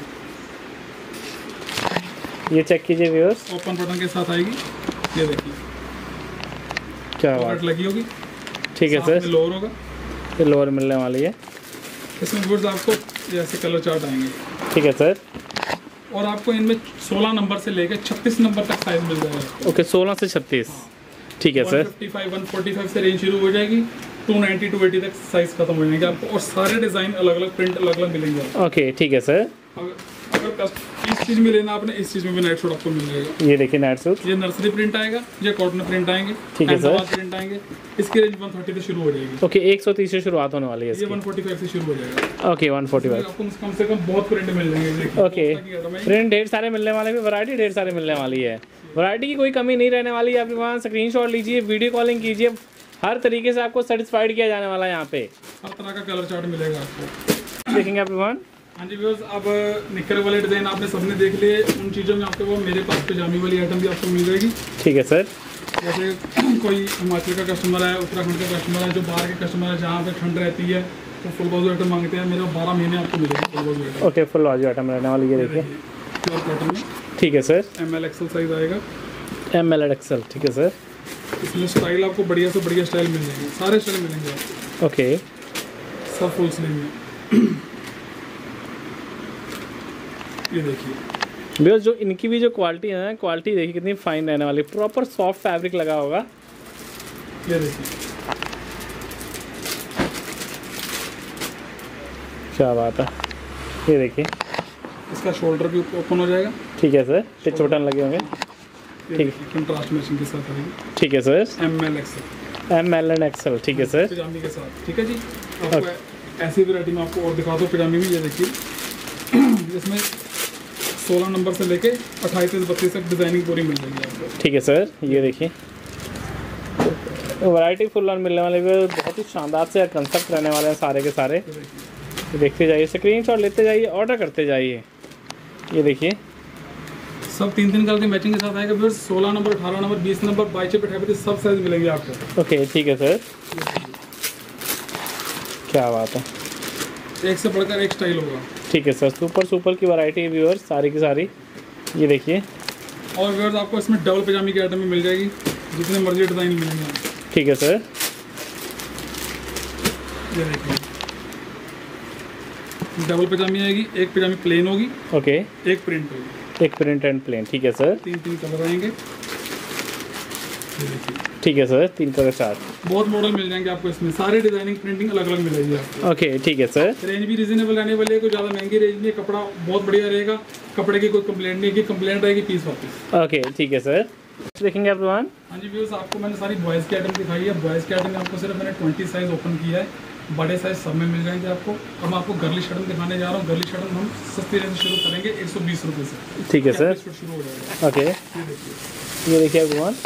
ये चेक कीजिए व्यूअर्स, ओपन बटन के साथ आएगी। ये देखिए क्या पॉकेट लगी होगी। ठीक है सर, लोअर होगा, ये लोअर मिलने वाली है। इसमें व्यूअर्स आपको जैसे कलर चार्ट आएंगे। ठीक है सर। और आपको इनमें 16 नंबर से लेकर 36 नंबर तक साइज मिल जाएगा। ओके, 16 से 36। ठीक है सर। 155, 145 से रेंज शुरू हो जाएगी, 290, 280 तक साइज खत्म हो जाएंगे आपको। और सारे डिजाइन अलग अलग, प्रिंट अलग अलग मिलेंगे आपको। ओके, ठीक है सर। अगर इस चीज़ में लेना आपने, इस चीज़ में भी नाइट सूट आपको मिल जाएगा। ये देखिए नाइट सूट, ये नर्सरी प्रिंट आएगा, ये कॉटन प्रिंट आएंगे, ठीक है सर। प्रिंट आएंगे। इसकी रेंज 130 से शुरू हो जाएगी। ओके, 130 से शुरुआत होने वाली है ये इसकी। 145 से शुरू हो जाएगा। ओके, 145। आपको कम से कम बहुत प्रिंट मिल जाएंगे। ओके, प्रिंट ढेर सारे मिलने वाले हैं, वैरायटी ढेर सारे मिलने वाली है। वैरायटी की कोई कमी नहीं रहने वाली है। आप वहाँ स्क्रीनशॉट लीजिए, वीडियो कॉलिंग कीजिए, हर तरीके से आपको सेटिस्फाइड किया जाने वाला है। यहाँ पे हर तरह का कलर चार्ट मिलेगा आपको। देखेंगे एवरीवन। हाँ जी व्यूअर्स, अब निक्कर वाले डिज़ाइन आपने सबने देख लिए। उन चीज़ों में आपको वो मेरे पास पजामी वाली आइटम भी आपको मिल जाएगी। ठीक है सर। जैसे कोई हिमाचल का कस्टमर है, उत्तराखंड का कस्टमर है, जो बाहर के कस्टमर है जहाँ पे ठंड रहती है, तो फुल बाजू आइटम मांगते हैं। मेरे 12 महीने आपको मिलेगी फुल बाजू आइटम। ओके, फुल बाजू आइटम रहने वाली है। देखिए प्योर कॉटन में। ठीक है सर। ML XL साइज आएगा। ML XL। ठीक है सर। इसमें स्टाइल आपको बढ़िया से बढ़िया स्टाइल मिल जाएंगे, सारे स्टाइल मिलेंगे आपको। ओके, सब फुल स्लीव में। ये देखिए भैया, जो इनकी भी जो क्वालिटी है ना, क्वालिटी देखिए कितनी फाइन रहने वाली, प्रॉपर सॉफ्ट फैब्रिक लगा होगा। ये देखिए क्या बात है। ये देखिए, इसका शोल्डर भी ओपन हो जाएगा। ठीक है सर, टिच बटन लगे होंगे। ठीक है, कंट्रास्ट मैचिंग के साथ आएगी। ठीक है sir. ML XL। ML and XL। ठीक है सर। पजामी के साथ। ठीक है जी। आपको ऐसी वैरायटी में आपको और दिखा दो पजामी में। ये देखिए, इसमें 16 नंबर से लेके 28 से 32 तक डिजाइनिंग पूरी मिल जाएगी आपको। ठीक है सर। ये देखिए, वैरायटी फुल ऑन मिलने वाले, बहुत ही शानदार से कंसेप्ट रहने वाले हैं सारे के सारे। देखते जाइए, स्क्रीनशॉट लेते जाइए, ऑर्डर करते जाइए। ये देखिए, सब 3-3 कलर के मैचिंग के साथ आएगा। फिर 16 नंबर, 18 नंबर, 20 नंबर, 22 से 28 सब साइज मिलेंगे आपको। ओके, ठीक है सर। क्या बात है, एक से बढ़कर एक स्टाइल होगा। ठीक है सर। सुपर की वैरायटी है व्यूअर्स, सारी की सारी। ये देखिए, और व्यूअर्स आपको इसमें डबल पजामी की आइटम भी मिल जाएगी, जितने मर्जी डिजाइन मिलेंगे। ठीक है सर। ये देखिए, डबल पजामी आएगी, एक पजामी प्लेन होगी। ओके, एक प्रिंट होगी। एक प्रिंट एंड प्लेन। ठीक है सर। 3-3 कलर आएंगे। ये देखिए, ठीक है सर। 3 कलर चार्ट, बहुत मॉडल मिल जाएंगे आपको इसमें। सारे डिजाइनिंग प्रिंटिंग अलग अलग मिलेगी आपको। ओके, ठीक है सर। रेंज भी रीजनेबल रहने वाली है, कोई ज़्यादा महंगी रेंज नहीं है। कपड़ा बहुत बढ़िया रहेगा, कपड़े की कोई कंप्लेंट नहीं है। कंप्लेंट रहेगी पीस वापस। ओके, ठीक है सर। देखेंगे एवरीवन। हाँ जी व्यूअर्स, आपको मैंने सारी बॉयज़ की आइटम दिखाई है। बॉयज़ की आइटम में आपको सिर्फ मैंने 20 साइज ओपन किया है, बड़े साइज सब में मिल जाएंगे आपको। अब मैं आपको गर्लिश आइटम दिखाने जा रहा हूँ। गर्लिश आइटम हम सस्ती रेंज शुरू करेंगे 120 रुपये से। ठीक है सर। शुरू हो जाएगा। ओके, ये देखिए एवरीवन,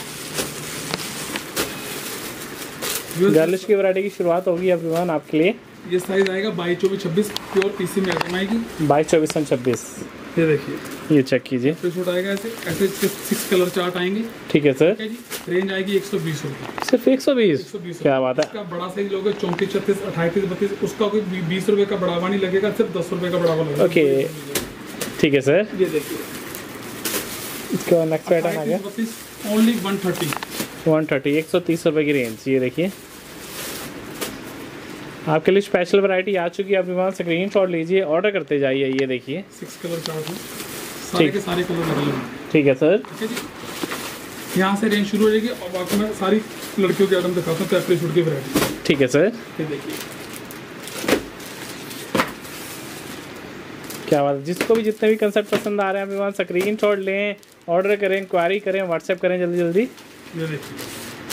गर्लिश की वैरायटी की शुरुआत होगी एवरीवन आपके लिए। ये साइज आएगा 22, 24, 26 प्योर पीसी में आइटम आएगी। 22, 24 और 26। ये देखिए, ये चेक कीजिए। सूट आएगा ऐसे ऐसे 6 कलर चार्ट आएंगे। ठीक है सर। ठीक है जी। रेंज आएगी 120 रुपये। सिर्फ 120। क्या बात है। इसका बड़ा साइज लोगे 34, 36, 28, 32, उसका कोई 20 रुपये का बढ़ावा नहीं लगेगा, सिर्फ 10 रुपये का बढ़ावा लगेगा। ओके, ठीक है सर। ये देखिए, इसका नेक्स्ट आइटम आ गया। ओनली 130। 130, 130 रुपये की रेंज। ये देखिए आपके लिए स्पेशल वैरायटी आ चुकी है, आप वहाँ स्क्रीन शॉट लीजिए, ऑर्डर करते जाइए। ये देखिए 6 कलर चार्ट है, सारे के सारे कलर अवेलेबल हैं। ठीक है सर। ठीक है जी, यहाँ से रेंज शुरू हो जाएगी और आपको मैं सारी लड़कियों के आइटम दिखाता हूँ, कैपरी सूट की वैरायटी। ठीक है सर। ये देखिए क्या बात है, जिसको भी जितने भी कंसेप्ट पसंद आ रहे हैं आप वहाँ स्क्रीन शॉट लें, ऑर्डर करें, इंक्वायरी करें, व्हाट्सएप करें जल्दी जल्दी। ये देखिए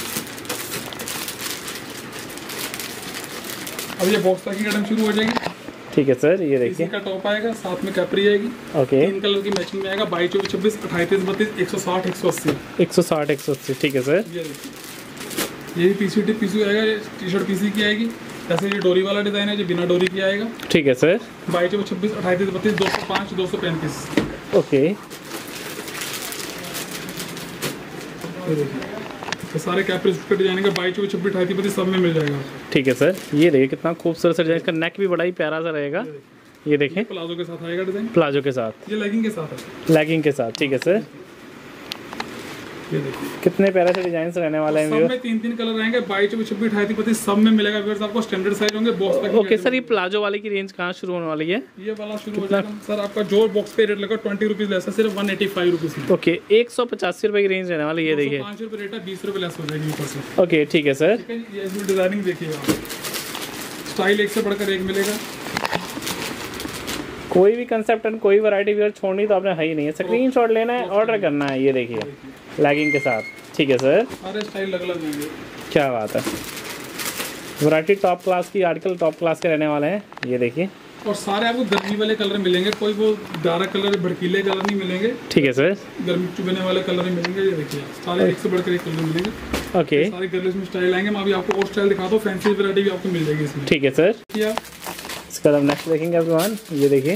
अब ये बॉक्स पैकिंग आइटम शुरू हो जाएगी। ठीक है सर। ये देखिए इसी का टॉप आएगा, साथ में कैपरी आएगी। ओके 3 कलर की मैचिंग में आएगा, 22, 24, 26, 28, 32, 160, 180। 160, 180। ठीक है सर। ये देखिए ये भी पीसी आएगा, ये टी शर्ट पीसी की आएगी। जैसे ये डोरी वाला डिजाइन है, जो बिना डोरी की आएगा। ठीक है सर। 22, 24, 26, 28, 32, 205, 235। ओके ये देखिए ये सारे कैपरी सूट का डिजाइन है, 22, 24, 26, 28, 32 सब में मिल जाएगा आपको। ठीक है सर। ये देखिए कितना खूबसूरत सा डिजाइन, इसका नेक भी बड़ा ही प्यारा सा रहेगा। ये देखें प्लाजो के साथ आएगा डिजाइन, प्लाजो के साथ, ये लेगिंग के साथ है, लेगिंग के साथ। ठीक है सर। ये देखिए कितने प्यारे से डिजाइन रहने वाले हैं। सब में 3 कलर रहेंगे, 22, 24, 26, 28, 32 सब में मिलेगा। व्यूअर्स आपको स्टैंडर्ड साइज होंगे। बॉक्स पैकिंग ओके सर, ये प्लाजो वाले की रेंज कहाँ शुरू होने वाली है? ये वाला शुरू हो जाएगा सर आपका जो बॉक्स पे रेट लगा 20 रुपीज लेस है, सिर्फ 185 रुपीज में। ओके 185 रुपये की रेंज रहने वाली। ये देखिए 5 रुपये रेट है, 20 रुपये लेस हो जाएगी ऊपर से। ओके ठीक है सर। ठीक है जी, ये इसमें डिजाइनिंग देखिएगा, स्टाइल एक से बढ़कर एक मिलेगा। कोई भी कंसेप्ट एंड कोई वैरायटी व्यूअर छोड़नी तो आपने है ही नहीं है, स्क्रीन शॉट लेना है, ऑर्डर करना है। ये देखिए लेगिंग के साथ। ठीक है सर। सारे स्टाइल अलग अलग होंगे। क्या बात है, वैरायटी टॉप क्लास की, आर्टिकल टॉप क्लास के रहने वाले हैं। ये देखिए और सारे आपको गर्मी वाले कलर मिलेंगे, कोई वो डार्क कलर भड़कीले कलर नहीं मिलेंगे। ठीक है सर। गर्मी चुभने वाले कलर ही मिलेंगे। ये देखिए सारे एक से बढ़कर एक कलर मिलेंगे। ओके सारे गर्ल्स में स्टाइल आएंगे। मैं अभी आपको और स्टाइल दिखा दूँ, फैंसी वैरायटी भी आपको मिल जाएगी इसमें। ठीक है सर। क्या इसका हम नेक्स्ट देखेंगे एवरीवन। ये देखिए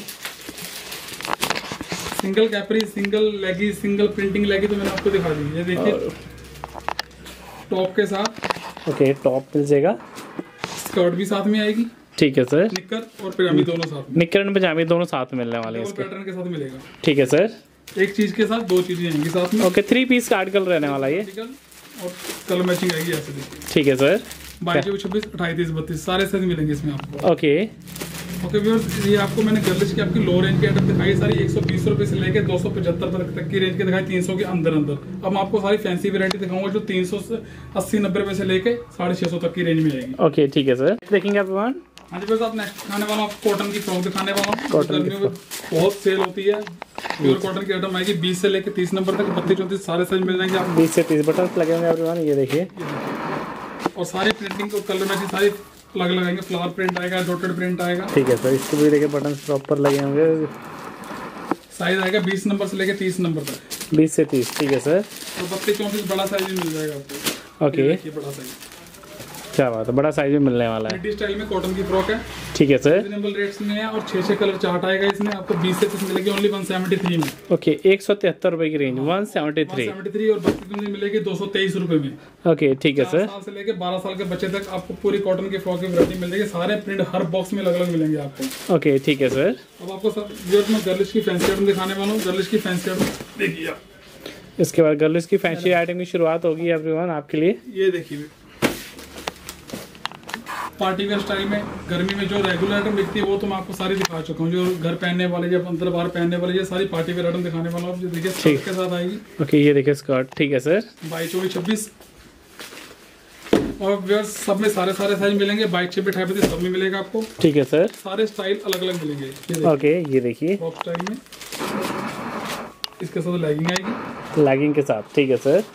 सिंगल कैपरी, सिंगल लेगी, सिंगल प्रिंटिंग लेगी तो मैंने आपको दिखा दी। ये देखिए टॉप के साथ। ओके टॉप मिल जाएगा, स्कर्ट भी साथ में आएगी। ठीक है सर। निक्कर और पजामी दोनों साथ में, निक्कर एंड पजामी दोनों साथ मिलने वाले हैं डबल इसके। पैटर्न के साथ मिलेगा। ठीक है सर। एक चीज के साथ 2 चीजें आएंगी साथ में। ओके 3 पीस का आर्टिकल रहने वाला है ये। आर्टिकल और कलर मैचिंग आएगी ऐसे देखिए। ठीक है सर। 22, 26, 28, 32 सारे साइज मिलेंगे इसमें आपको। ओके ओके व्यूअर्स, ये आपको मैंने गर्ल्स की आपकी लो रेंज की आइटम दिखाई सारी, 120 रुपए से लेके 275 तक की रेंज के दिखाई, 300 के अंदर। अब मैं आपको सारी फैंसी वैरायटी दिखाऊंगा जो 300 से 80-90 रुपए से लेके 650 तक की रेंज में आएगी। ओके ठीक है सर। देखेंगे एवरीवन। हाँ जी, बस आप नेक्स्ट दिखाने वाला हूँ, कॉटन की फ्रॉक दिखाने वाला हूँ। कॉटन गर्मियों में बहुत सेल होती है। प्योर कॉटन की आइटम आएगी 20 से लेके 30 नंबर तक, 32, 34 सारे साइज मिल जाएंगे आपको। 20 से 30 बटन लगे होंगे एवरीवन। ये देखिए और सारी प्रिंटिंग और कलर मैचिंग सारी अलग लगाएंगे। फ्लावर प्रिंट आएगा, डॉटेड प्रिंट आएगा। ठीक है सर। इसको भी देखिए बटन प्रॉपर लगे होंगे। साइज आएगा 20 नंबर से लेके 30 नंबर तक। 20 से 30। ठीक है सर। और 32, 34 बड़ा साइज भी मिल जाएगा आपको। ओके ये बड़ा साइज, क्या बात है, बड़ा साइज भी मिलने वाला है। मिडी स्टाइल में कॉटन की फ्रॉक है। ठीक है सर। रिजनेबल रेट्स में है और 6 कलर चार्ट आएगा इसमें आपको। 20 से 30 मिलेगी ओनली 173 में। ओके 173 रुपए की रेंज, 173। 173 और 32 में मिलेगी 223 रुपए में। ओके ठीक है 4 सर। साल से लेके 12 साल के बच्चे तक आपको पूरी कॉटन की फ्रॉक की वैरायटी मिल जाएगी। सारे प्रिंट हर बॉक्स में अलग अलग मिलेंगे आपको। ओके ठीक है सर। अब आपको सब मैं गर्ल्स की फैंसी आइटम दिखाने वाला हूँ। गर्ल्स की फैंसी आइटम देखिए आप। इसके बाद गर्ल्स की फैंसी आइटम की शुरुआत होगी एवरीवन आपके लिए। ये देखिए पार्टी वेयर स्टाइल में गर्मी में जो रेगुलर आइटम दिखती है वो तो मैं आपको सारी दिखा चुका हूँ। जो घर पहनने वाले, जब अंदर बाहर पहनने वाले, ये सारी पार्टी वेयर आइटम दिखाने वाला हूँ। जो देखिए स्कर्ट के साथ आएगी। ओके ये देखिए स्कर्ट। ठीक है सर। 22, 24, 26 और व्यूअर्स सब में सारे साइज मिलेंगे। 22, 26, 28 सब में मिलेगा आपको। ठीक है सर। सारे स्टाइल अलग अलग मिलेंगे। ओके ये देखिए टॉप स्टाइल में इसके साथ लेगिंग आएगी, लेगिंग के साथ। ठीक है सर।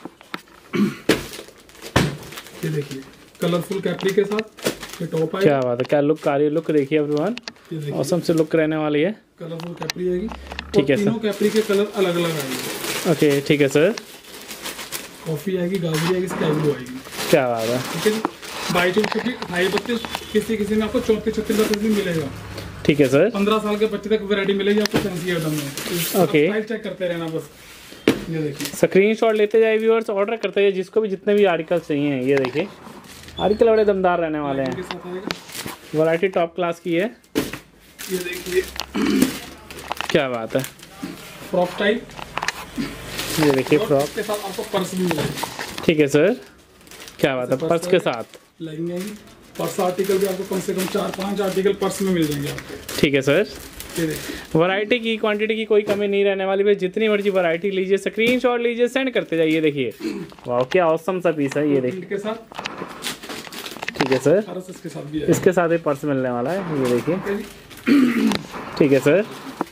ये देखिए कलरफुल कैपरी के साथ ये टॉप आएगा। क्या बात है, क्या लुक आ रही है, लुक देखिए एवरीवन। ये देखिए औसम से लुक रहने वाली है। कलरफुल कैपरी आएगी। ठीक है सर। तीनों कैपरी के कलर अलग अलग आएंगे। ओके ठीक है सर। कॉफी आएगी, गाजरी आएगी, स्काई ब्लू आएगी। क्या बात है। ठीक है जी। 22, 24, 28, 32 किसी में आपको 34, 36, 38 भी मिलेगा। ठीक है सर। 15 साल के बच्चे तक वैरायटी मिलेगी आपको फैंसी आइटम में। ओके। स्टाइल चेक करते रहना बस। ये देखिए स्क्रीनशॉट लेते जाइए व्यूअर्स, ऑर्डर करते जाइए जिसको भी जितने भी आर्टिकल चाहिए। ये देखिए आर्टिकल बड़े दमदार रहने वाले हैं। के साथ आएगा। वैरायटी टॉप क्लास की है। ये देखिए क्या बात है। Frock type. ये देखिए फ्रॉक। के साथ आपको पर्स भी मिलेगा। ठीक है सर, क्या बात है, पर्स के साथ लगेंगे। पर्स आर्टिकल भी आपको कम से कम 4-5 आर्टिकल पर्स में मिल जाएंगे आपको। ठीक है सर, ये देखिए वैरायटी की क्वांटिटी की कोई कमी नहीं रहने वाली है। जितनी मर्जी वैरायटी लीजिए, स्क्रीनशॉट लीजिए, सेंड करते जाइए। देखिए वाह, क्या ऑसम सा पीस है ये देखिए। प्रिंट के साथ, ठीक है सर, पर्स इसके साथ भी है। इसके साथ ही पर्स मिलने वाला है, ये देखिए। ठीक है सर,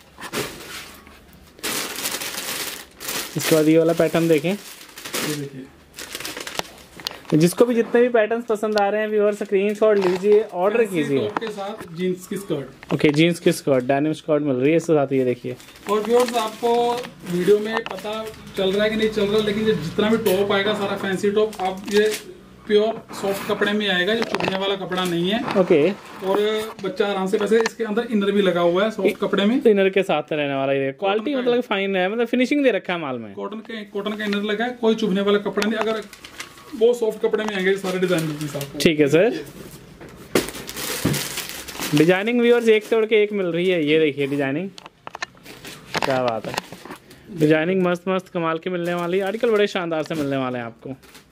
इसके बाद ये वाला पैटर्न देखें। ये देखिए, जिसको भी जितने भी पैटर्न्स पसंद आ रहे हैं व्यूअर, स्क्रीनशॉट लीजिए, ऑर्डर कीजिए। टॉप के साथ जीन्स की स्कर्ट। ओके, जीन्स की स्कर्ट, डेनिम स्कर्ट मिल रही है इसके साथ, ये देखिए। और व्यूअर्स आपको वीडियो में पता चल रहा है कि नहीं चल रहा, लेकिन ये जितना भी टॉप आएगा सारा फैंसी टॉप, आप ये प्योर सॉफ्ट कपड़े में आएगा, जो चुभने वाला कपड़ा नहीं है। ओके, और बच्चा आराम से, वैसे इसके अंदर इनर भी लगा हुआ है सॉफ्ट कपड़े में। इनर के साथ रहने वाला ये क्वालिटी मतलब फाइन है, मतलब फिनिशिंग दे रखा है माल में। कॉटन का इनर लगा है, कोई चुभने वाला कपड़ा नहीं। अगर वो सॉफ्ट कपड़े में आएंगे सारे डिजाइन के साथ। ठीक है सर, डिजाइनिंग व्यूअर्स एक से उड़ के एक मिल रही है, ये देखिए डिजाइनिंग, क्या बात है। डिजाइनिंग मस्त मस्त कमाल की मिलने वाली है, आर्टिकल बड़े शानदार से मिलने वाले हैं आपको,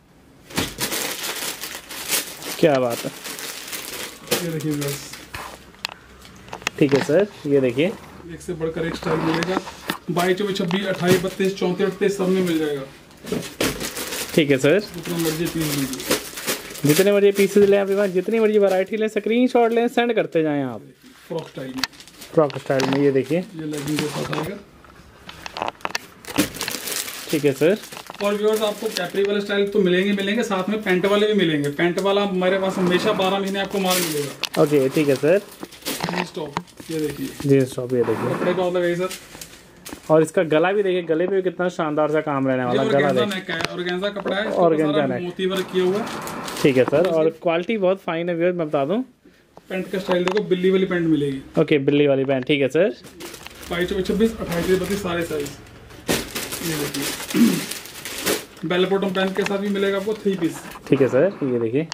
क्या बात है। ये देखिए व्यूअर्स, ठीक है सर, ये देखिए, एक से बढ़कर एक स्टाइल मिलेगा। 22, 24, 26, 28, 32, 34, 38 सब में मिल जाएगा। ठीक है सर, जितना मर्जी पीस लीजिए, जितने मर्जी पीसेज लें आप, जितनी मर्जी वैरायटी लें, स्क्रीनशॉट लें, सेंड करते जाएं आप। फ्रॉक स्टाइल में, फ्रॉक स्टाइल में, ये देखिए। ये लेगिंग के साथ आएगा। ठीक है सर, और व्यूअर्स आपको कैपरी वाले स्टाइल तो मिलेंगे, साथ में पैंट वाले भी मिलेंगे। पैंट वाला हमारे पास हमेशा 12 महीने आपको माल मिलेगा। ओके, ठीक है सर, जीन्स टॉप, ये देखिए जीन्स टॉप, ये देखिए। कपड़े का मतलब यही सर। और इसका गला भी देखिए, गले पे भी कितना शानदार सा काम रहने वाला, गला देखिए, ऑर्गेन्जा कपड़ा है, ऑर्गेन्जा नेक, मोती वर्क किया हुआ है। ठीक है सर, और क्वालिटी बहुत फाइन है व्यूअर्स, मैं बता दूं। पैंट का स्टाइल देखो, बिल्ली वाली पैंट मिलेगी। ओके, बिल्ली वाली पैंट, ठीक है सर। 22, 24, 26, 28, 32 सारे साइज। ये देखिए, बेल बॉटम पैंट के साथ भी मिलेगा आपको 3 पीस। ठीक है सर, ये देखिए,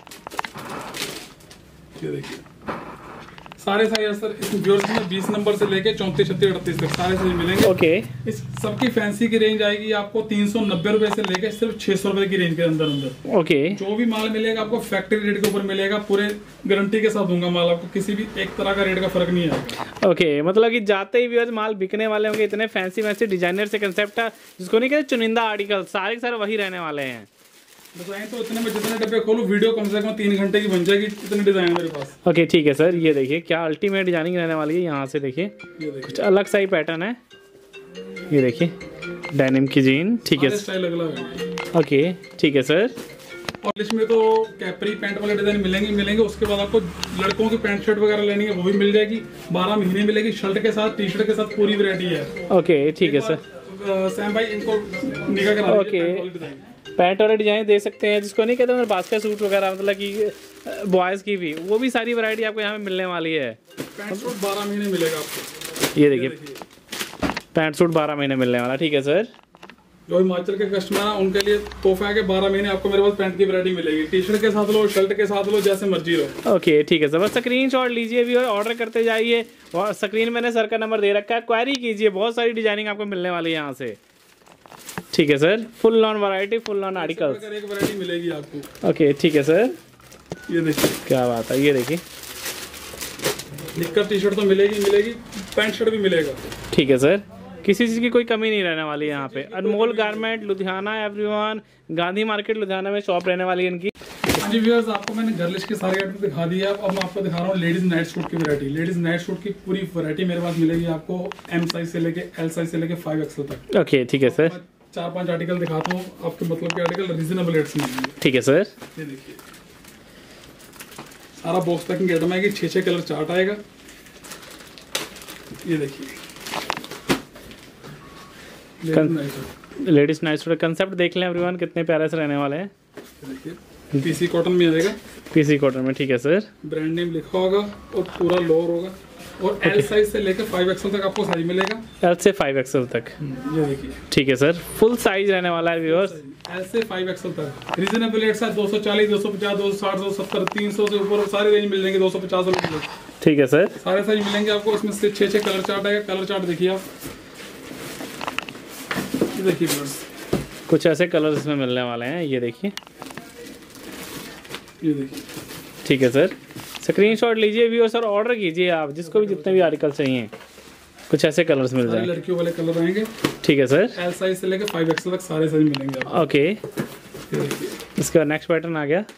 ये देखिए सारे साइज सर। इस व्यूअर्स में 20 नंबर से लेके 34, 36, 38 तक सारे साइज मिलेंगे। ओके, इस सबकी फैंसी की रेंज आएगी आपको 390 रुपए से लेके सिर्फ 600 रुपए की रेंज के अंदर। ओके, जो भी माल मिलेगा आपको फैक्ट्री रेट के ऊपर मिलेगा, पूरे गारंटी के साथ दूंगा माल आपको, किसी भी एक तरह का रेट का फर्क नहीं आएगा। ओके, मतलब कि जाते ही व्यूअर्स माल बिकने वाले होंगे, इतने फैंसी फैंसी डिजाइनर से कंसेप्ट है, जिसको नहीं कहते चुनिंदा आर्टिकल, सारे के सारे वही रहने वाले हैं। डिजाइन तो इतने में जितने डब्बे खोलो, वीडियो कम से कम 3 घंटे की बन जाएगी, इतने डिजाइन मेरे पास। ओके, ठीक है सर, ये देखिए क्या अल्टीमेट डिजाइनिंग रहने वाली है। यहाँ से देखिए कुछ अलग सा ही पैटर्न है, ये देखिए डेनिम की जीन, ठीक है, स्टाइल अलग है। ओके, ठीक है सर। और इसमें तो कैपरी पैंट वाले डिजाइन मिलेंगे। उसके बाद आपको लड़कों की पैंट शर्ट वगैरह लेनी है, वो भी मिल जाएगी। 12 महीने मिलेगी, शर्ट के साथ, टी शर्ट के साथ पूरी वैरायटी है। ओके, ठीक है सर। सैम भाई इनको निगाह करा ओके, पैंट वाले डिजाइन दे सकते हैं, जिसको नहीं कहते बास्केट सूट वगैरह, मतलब कि बॉयज़ की भी, वो भी सारी वैरायटी आपको यहाँ पे मिलने वाली है। पैंट सूट 12 महीने मिलेगा आपको। ये देखिए पैंट सूट 12 महीने मिलने वाला, ठीक है सर। जो हिमाचल के कस्टमर हैं उनके लिए तोहफा है कि 12 महीने आपको मेरे पास पैंट की वैरायटी मिलेगी। टी शर्ट के साथ लो, शर्ट के साथ लो, जैसे मर्जी लो। ओके, ठीक है सर, बस स्क्रीनशॉट लीजिए भी और ऑर्डर करते जाइए। और स्क्रीन मैंने सर का नंबर दे रखा है, क्वेरी कीजिए, बहुत सारी डिजाइनिंग आपको मिलने वाली है यहाँ से। ठीक है sir, full on variety, full on articles, एक वैरायटी मिलेगी आपको। ओके, ठीक है सर, ये देखिए क्या बात है, ये देखिए निक्कर टी शर्ट तो मिलेगी, पैंट शर्ट भी मिलेगा। ठीक है सर, किसी चीज़ की कोई कमी नहीं रहने वाली है यहाँ पे। Anmol garment Ludhiana, everyone, Gandhi market Ludhiana में शॉप रहने वाली है इनकी। हाँ जी व्यूअर्स, आपको मैंने घर लिस्ट के सारे आइटम दिखा दिए। अब मैं आपको दिखा रहा हूँ लेडीज नाइट सूट की वैरायटी। लेडीज नाइट सूट की पूरी वैरायटी मेरे पास मिलेगी आपको, M साइज से लेके L साइज से लेके 5XL तक। ओके, ठीक है सर, 4-5 आर्टिकल दिखाता हूँ आपके मतलब के आर्टिकल रीजनेबल रेट्स में मिलेंगे। ठीक है सर। ये देखिए सारा बॉक्स पैकिंग आइटम आएगी, 6 कलर चार्ट आएगा। ये देखिए लेडीज नाइट सूट कंसेप्ट देख लें एवरीवन, कितने प्यारे से रहने वाले हैं। देखिए पीसी कॉटन में आएगा, पीसी कॉटन में, ठीक है सर। ब्रांड नेम लिखा होगा और पूरा लोअर होगा। और L साइज से लेकर 5XL तक आपको साइज मिलेगा, L से 5XL तक। ये देखिए ठीक है सर, फुल साइज रहने वाला है व्यूअर्स। L से 5XL तक रीजनेबल रेट है 240, 250, 260, 270, 300 से ऊपर सारी रेंज मिल जाएंगे। 250 रुपये ठीक है सर, सारे साइज मिलेंगे आपको। इसमें से 6 कलर चार्ट आएगा। कलर चार्ट देखिए आप, ये देखिए व्यूअर्स कुछ ऐसे कलर्स इसमें मिलने वाले हैं, ये देखिए ये देखिए, ठीक है सर, स्क्रीनशॉट लीजिए व्यू सर, ऑर्डर कीजिए आप, जिसको भी जितने भी आर्टिकल चाहिए। कुछ ऐसे कलर्स मिल सारे जाएंगे। लड़कियों वाले कलर आएंगे। ठीक है सर, एल साइज से लेकर 5XL तक सारे साइज मिलेंगे आपको। ओके। ये देखिए, इसके बाद नेक्स्ट पैटर्न आ गया।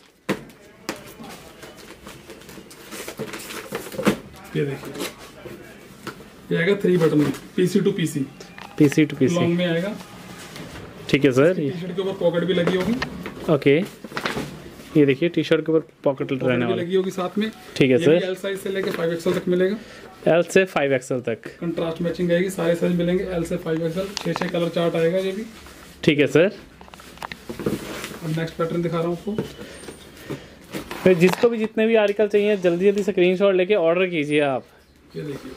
ये देखिए, ये आएगा 3 बटन में, PC to PC, PC to PC. Long में आएगा। ठीक है सर, टी शर्ट के ऊपर पॉकेट भी लगी होगी, ओके। ये देखिए टी शर्ट के ऊपर पॉकेट रहने भी वाला। लगी होगी साथ में। ठीक है ये भी सर, एल साइज से लेकर 5XL तक मिलेगा। एल से 5XL तक। कंट्रास्ट मैचिंग आएगी, सारे साइज मिलेंगे, एल से 5XL, 6 कलर चार्ट आएगा ये भी। ठीक है सर, अब नेक्स्ट पैटर्न दिखा रहा हूँ आपको। फिर जिसको भी जितने भी आर्टिकल चाहिए जल्दी जल्दी स्क्रीनशॉट लेके ऑर्डर कीजिए आप। ये देखिए,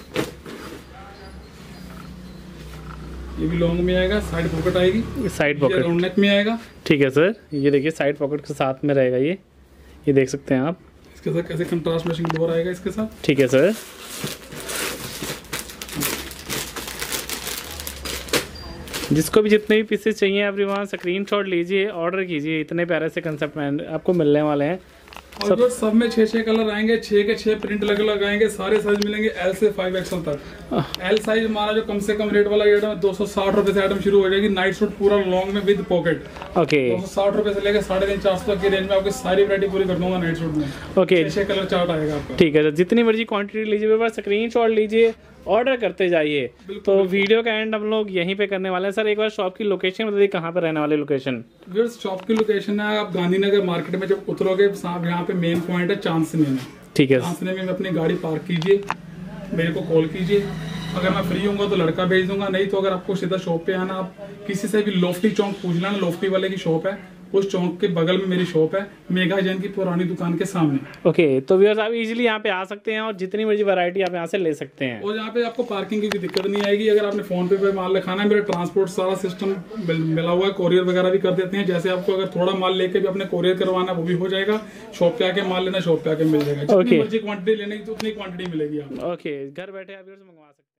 ये भी लॉन्ग में आएगा, साइड पॉकेट आएगी, साइड ये पॉकेट। राउंड नेक में आएगा। ठीक है सर, ये देखिए साइड पॉकेट के साथ में रहेगा ये देख सकते हैं आप। इसके साथ कैसे कंट्रास्ट मैचिंग डोर आएगा इसके साथ। ठीक है सर, जिसको भी जितने भी पीसेस चाहिए एवरीवन स्क्रीनशॉट लीजिए, ऑर्डर कीजिए। इतने प्यारे से कंसेप्ट में आपको मिलने वाले हैं। और जो सब में 6 कलर आएंगे, 6 के 6 प्रिंट अलग अलग आएंगे, सारे साइज मिलेंगे एल से 5XL तक। एल साइज हमारा जो कम से कम रेट वाला आइटम है 260 रुपए से आइटम शुरू हो जाएगी। नाइट सूट पूरा लॉन्ग में विद पॉकेट, ओके 260 रुपए से लेकर 350-400 तक की रेंज में आपकी सारी वैरायटी पूरी कर दूंगा नाइट सूट में। ओके, 6 कलर चार्ट आएगा आपका। ठीक है सर, जितनी मर्जी क्वांटिटी लीजिए, स्क्रीनशॉट लीजिए, ऑर्डर करते जाइए। तो वीडियो का एंड हम लोग यहीं पे करने वाले हैं। सर एक बार शॉप की लोकेशन बताइए, कहाँ पे रहने वाली लोकेशन? शॉप की लोकेशन है, आप गांधीनगर मार्केट में जब उतरोगे साहब, यहाँ पे मेन पॉइंट है चांसने में। ठीक है, चांसने में अपनी गाड़ी पार्क कीजिए, मेरे को कॉल कीजिए। अगर मैं फ्री हूँगा तो लड़का भेज दूंगा, नहीं तो अगर आपको सीधा शॉप पे आना, आप किसी से भी लोफ्टी चौक पूछ लेना, लोफ्टी वाले की शॉप है, उस चौक के बगल में मेरी शॉप है, मेघा जैन की पुरानी दुकान के सामने। ओके, तो व्यूअर्स आप इजीली यहाँ पे आ सकते हैं और जितनी मर्जी वैरायटी आप यहाँ से ले सकते हैं। और यहाँ पे आपको पार्किंग की दिक्कत नहीं आएगी। अगर आपने फोन पे माल लिखाना है, मेरा ट्रांसपोर्ट सारा सिस्टम मिला हुआ है, कोरियर वगैरह भी कर देते हैं। जैसे आपको अगर थोड़ा माल लेके भी अपने कोरियर करवाना वो भी हो जाएगा। शॉप पे आके माल लेना, शॉप पे आके मिल जाएगा। जितनी मर्जी क्वांटिटी लेने की तो उतनी क्वांटिटी मिलेगी आपको। ओके, घर बैठे आप